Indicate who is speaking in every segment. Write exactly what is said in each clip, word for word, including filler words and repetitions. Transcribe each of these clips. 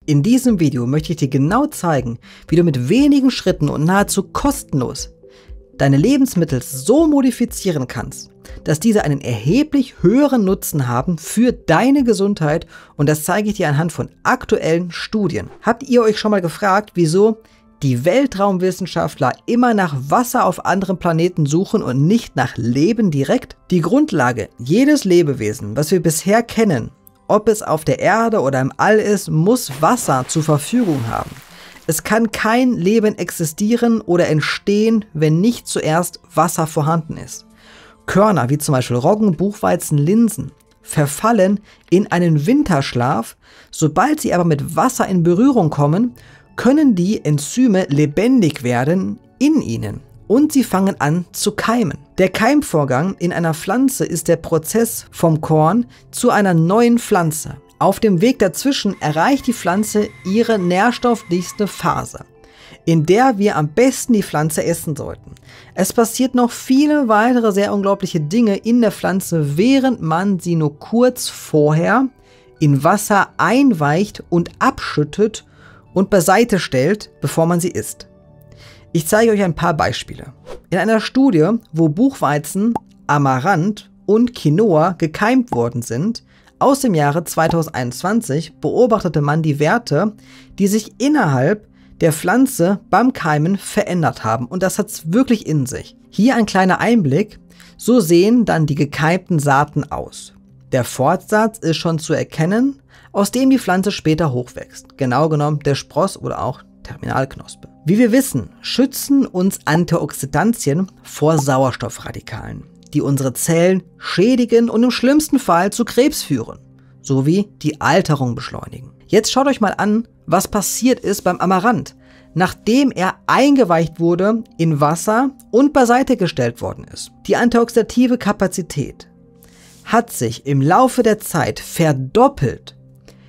Speaker 1: In diesem Video möchte ich dir genau zeigen, wie du mit wenigen Schritten und nahezu kostenlos deine Lebensmittel so modifizieren kannst, dass diese einen erheblich höheren Nutzen haben für deine Gesundheit, und das zeige ich dir anhand von aktuellen Studien. Habt ihr euch schon mal gefragt, wieso die Weltraumwissenschaftler immer nach Wasser auf anderen Planeten suchen und nicht nach Leben direkt? Die Grundlage jedes Lebewesen, was wir bisher kennen, ob es auf der Erde oder im All ist, muss Wasser zur Verfügung haben. Es kann kein Leben existieren oder entstehen, wenn nicht zuerst Wasser vorhanden ist. Körner wie zum Beispiel Roggen, Buchweizen, Linsen verfallen in einen Winterschlaf. Sobald sie aber mit Wasser in Berührung kommen, können die Enzyme lebendig werden in ihnen und sie fangen an zu keimen. Der Keimvorgang in einer Pflanze ist der Prozess vom Korn zu einer neuen Pflanze. Auf dem Weg dazwischen erreicht die Pflanze ihre nährstoffdichte Phase, in der wir am besten die Pflanze essen sollten. Es passiert noch viele weitere sehr unglaubliche Dinge in der Pflanze, während man sie nur kurz vorher in Wasser einweicht und abschüttet und beiseite stellt, bevor man sie isst. Ich zeige euch ein paar Beispiele. In einer Studie, wo Buchweizen, Amaranth und Quinoa gekeimt worden sind, aus dem Jahre zweitausendeinundzwanzig, beobachtete man die Werte, die sich innerhalb der Pflanze beim Keimen verändert haben. Und das hat es wirklich in sich. Hier ein kleiner Einblick. So sehen dann die gekeimten Saaten aus. Der Fortsatz ist schon zu erkennen, aus dem die Pflanze später hochwächst. Genau genommen der Spross oder auch Terminalknospe. Wie wir wissen, schützen uns Antioxidantien vor Sauerstoffradikalen, die unsere Zellen schädigen und im schlimmsten Fall zu Krebs führen, sowie die Alterung beschleunigen. Jetzt schaut euch mal an, was passiert ist beim Amaranth, nachdem er eingeweicht wurde in Wasser und beiseite gestellt worden ist. Die antioxidative Kapazität hat sich im Laufe der Zeit verdoppelt.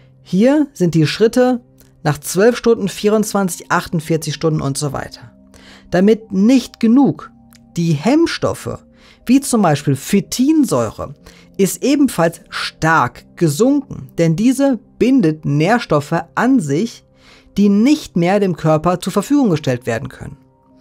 Speaker 1: Hier sind die Schritte nach zwölf Stunden, vierundzwanzig, achtundvierzig Stunden und so weiter. Damit nicht genug, die Hemmstoffe, wie zum Beispiel Phytinsäure, ist ebenfalls stark gesunken, denn diese bindet Nährstoffe an sich, die nicht mehr dem Körper zur Verfügung gestellt werden können.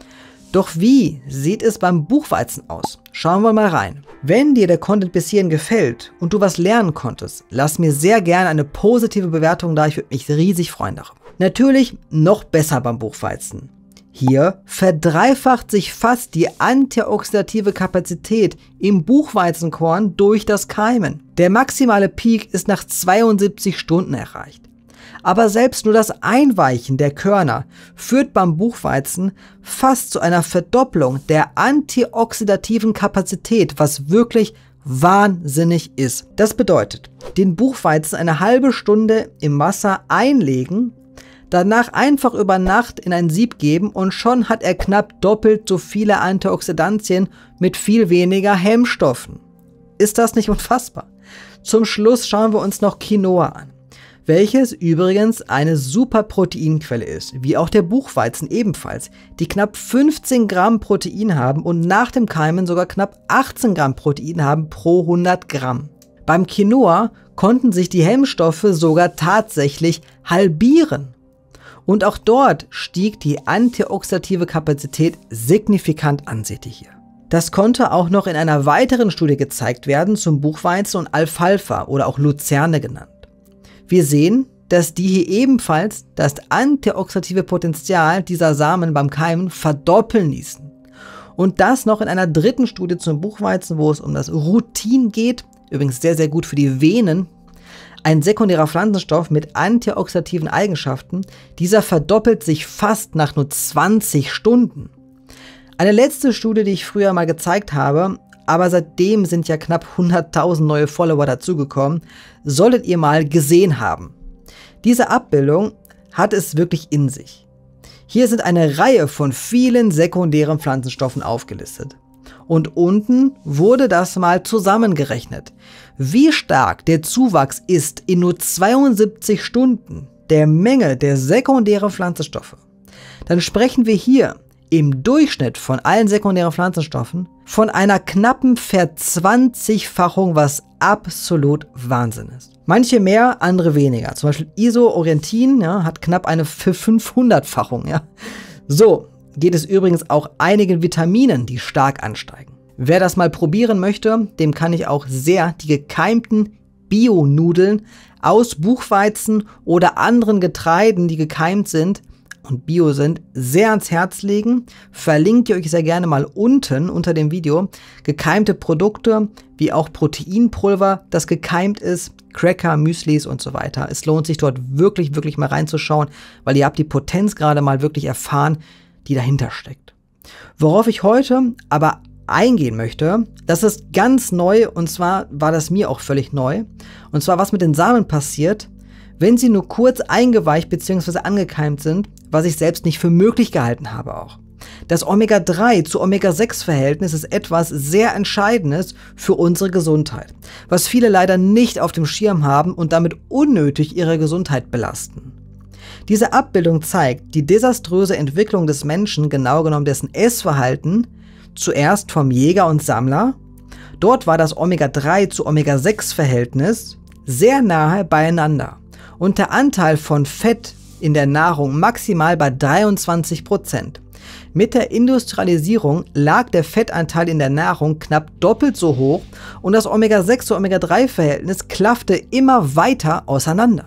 Speaker 1: Doch wie sieht es beim Buchweizen aus? Schauen wir mal rein. Wenn dir der Content bis hierhin gefällt und du was lernen konntest, lass mir sehr gerne eine positive Bewertung da, ich würde mich riesig freuen darüber. Natürlich noch besser beim Buchweizen. Hier verdreifacht sich fast die antioxidative Kapazität im Buchweizenkorn durch das Keimen. Der maximale Peak ist nach zweiundsiebzig Stunden erreicht. Aber selbst nur das Einweichen der Körner führt beim Buchweizen fast zu einer Verdopplung der antioxidativen Kapazität, was wirklich wahnsinnig ist. Das bedeutet, den Buchweizen eine halbe Stunde im Wasser einlegen, danach einfach über Nacht in ein Sieb geben und schon hat er knapp doppelt so viele Antioxidantien mit viel weniger Hemmstoffen. Ist das nicht unfassbar? Zum Schluss schauen wir uns noch Quinoa an, welches übrigens eine super Proteinquelle ist, wie auch der Buchweizen ebenfalls, die knapp fünfzehn Gramm Protein haben und nach dem Keimen sogar knapp achtzehn Gramm Protein haben pro hundert Gramm. Beim Quinoa konnten sich die Hemmstoffe sogar tatsächlich halbieren. Und auch dort stieg die antioxidative Kapazität signifikant an, seht ihr hier. Das konnte auch noch in einer weiteren Studie gezeigt werden zum Buchweizen und Alfalfa oder auch Luzerne genannt. Wir sehen, dass die hier ebenfalls das antioxidative Potenzial dieser Samen beim Keimen verdoppeln ließen. Und das noch in einer dritten Studie zum Buchweizen, wo es um das Rutin geht, übrigens sehr, sehr gut für die Venen, ein sekundärer Pflanzenstoff mit antioxidativen Eigenschaften. Dieser verdoppelt sich fast nach nur zwanzig Stunden. Eine letzte Studie, die ich früher mal gezeigt habe, aber seitdem sind ja knapp hunderttausend neue Follower dazugekommen, solltet ihr mal gesehen haben. Diese Abbildung hat es wirklich in sich. Hier sind eine Reihe von vielen sekundären Pflanzenstoffen aufgelistet. Und unten wurde das mal zusammengerechnet, wie stark der Zuwachs ist in nur zweiundsiebzig Stunden der Menge der sekundären Pflanzenstoffe. Dann sprechen wir hier im Durchschnitt von allen sekundären Pflanzenstoffen von einer knappen Verzwanzigfachung, was absolut Wahnsinn ist. Manche mehr, andere weniger. Zum Beispiel Isoorientin, ja, hat knapp eine fünfhundertfachung. Ja. So geht es übrigens auch einigen Vitaminen, die stark ansteigen. Wer das mal probieren möchte, dem kann ich auch sehr die gekeimten Bio-Nudeln aus Buchweizen oder anderen Getreiden, die gekeimt sind und Bio sind, sehr ans Herz legen. Verlinkt ihr euch sehr gerne mal unten unter dem Video. Gekeimte Produkte, wie auch Proteinpulver, das gekeimt ist, Cracker, Müslis und so weiter. Es lohnt sich dort wirklich, wirklich mal reinzuschauen, weil ihr habt die Potenz gerade mal wirklich erfahren, die dahinter steckt. Worauf ich heute aber eingehen möchte, das ist ganz neu, und zwar war das mir auch völlig neu, und zwar was mit den Samen passiert, wenn sie nur kurz eingeweicht bzw. angekeimt sind, was ich selbst nicht für möglich gehalten habe auch. Das Omega drei zu Omega sechs Verhältnis ist etwas sehr Entscheidendes für unsere Gesundheit, was viele leider nicht auf dem Schirm haben und damit unnötig ihre Gesundheit belasten. Diese Abbildung zeigt die desaströse Entwicklung des Menschen, genau genommen dessen Essverhalten, zuerst vom Jäger und Sammler. Dort war das Omega drei zu Omega sechs Verhältnis sehr nahe beieinander und der Anteil von Fett in der Nahrung maximal bei dreiundzwanzig Prozent. Mit der Industrialisierung lag der Fettanteil in der Nahrung knapp doppelt so hoch und das Omega sechs zu Omega drei Verhältnis klaffte immer weiter auseinander.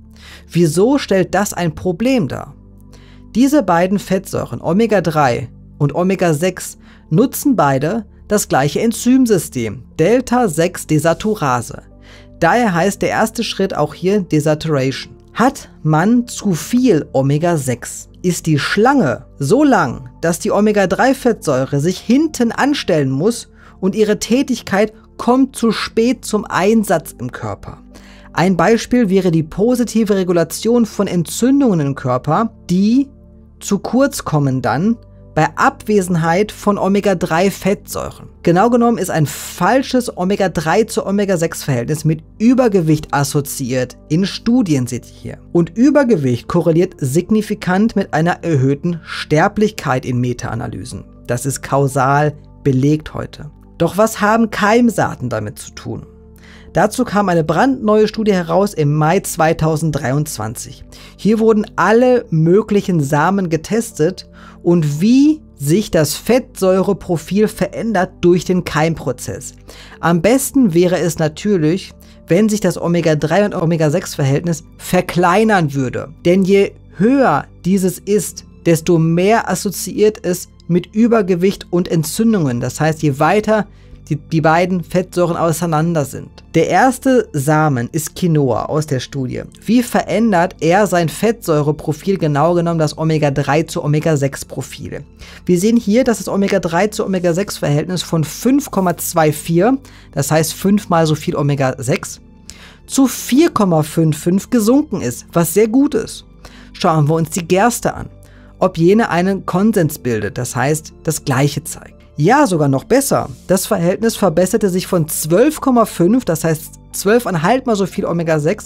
Speaker 1: Wieso stellt das ein Problem dar? Diese beiden Fettsäuren, Omega drei und Omega sechs, nutzen beide das gleiche Enzymsystem, Delta sechs Desaturase. Daher heißt der erste Schritt auch hier Desaturation. Hat man zu viel Omega sechs, ist die Schlange so lang, dass die Omega drei Fettsäure sich hinten anstellen muss und ihre Tätigkeit kommt zu spät zum Einsatz im Körper. Ein Beispiel wäre die positive Regulation von Entzündungen im Körper, die zu kurz kommen dann bei Abwesenheit von Omega drei Fettsäuren. Genau genommen ist ein falsches Omega drei zu Omega sechs Verhältnis mit Übergewicht assoziiert. In Studien seht ihr hier. Und Übergewicht korreliert signifikant mit einer erhöhten Sterblichkeit in Meta-Analysen. Das ist kausal belegt heute. Doch was haben Keimsaaten damit zu tun? Dazu kam eine brandneue Studie heraus im Mai zweitausenddreiundzwanzig. Hier wurden alle möglichen Samen getestet und wie sich das Fettsäureprofil verändert durch den Keimprozess. Am besten wäre es natürlich, wenn sich das Omega drei und Omega sechs Verhältnis verkleinern würde. Denn je höher dieses ist, desto mehr assoziiert es mit Übergewicht und Entzündungen. Das heißt, je weiter die, die beiden Fettsäuren auseinander sind. Der erste Samen ist Quinoa aus der Studie. Wie verändert er sein Fettsäureprofil, genau genommen das Omega drei zu Omega sechs Profil? Wir sehen hier, dass das Omega drei zu Omega sechs Verhältnis von fünf Komma vierundzwanzig, das heißt fünfmal so viel Omega sechs, zu vier Komma fünfundfünfzig gesunken ist, was sehr gut ist. Schauen wir uns die Gerste an, ob jene einen Konsens bildet, das heißt das Gleiche zeigt. Ja, sogar noch besser. Das Verhältnis verbesserte sich von zwölf Komma fünf, das heißt zwölf Komma fünf mal so viel Omega sechs,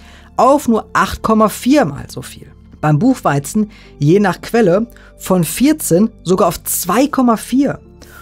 Speaker 1: auf nur acht Komma vier mal so viel. Beim Buchweizen je nach Quelle von vierzehn sogar auf zwei Komma vier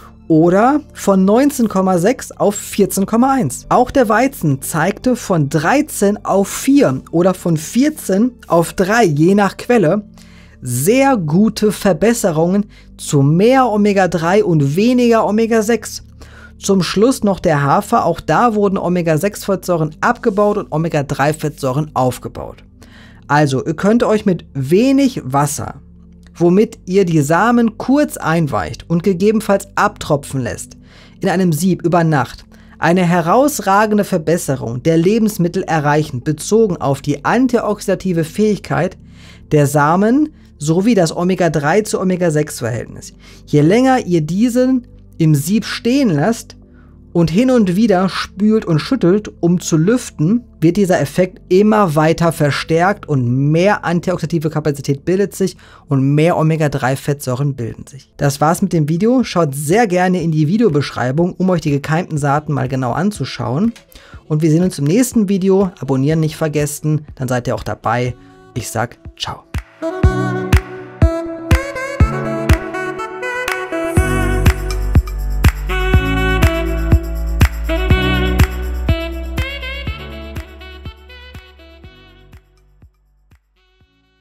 Speaker 1: oder von neunzehn Komma sechs auf vierzehn Komma eins. Auch der Weizen zeigte von dreizehn auf vier oder von vierzehn auf drei je nach Quelle sehr gute Verbesserungen zu mehr Omega drei und weniger Omega sechs. Zum Schluss noch der Hafer, auch da wurden Omega sechs Fettsäuren abgebaut und Omega drei Fettsäuren aufgebaut. Also, ihr könnt euch mit wenig Wasser, womit ihr die Samen kurz einweicht und gegebenenfalls abtropfen lässt, in einem Sieb über Nacht, eine herausragende Verbesserung der Lebensmittel erreichen, bezogen auf die antioxidative Fähigkeit der Samen sowie das Omega drei zu Omega sechs Verhältnis. Je länger ihr diesen im Sieb stehen lasst und hin und wieder spült und schüttelt, um zu lüften, wird dieser Effekt immer weiter verstärkt und mehr antioxidative Kapazität bildet sich und mehr Omega drei Fettsäuren bilden sich. Das war's mit dem Video. Schaut sehr gerne in die Videobeschreibung, um euch die gekeimten Saaten mal genau anzuschauen. Und wir sehen uns im nächsten Video. Abonnieren nicht vergessen, dann seid ihr auch dabei. Ich sag ciao.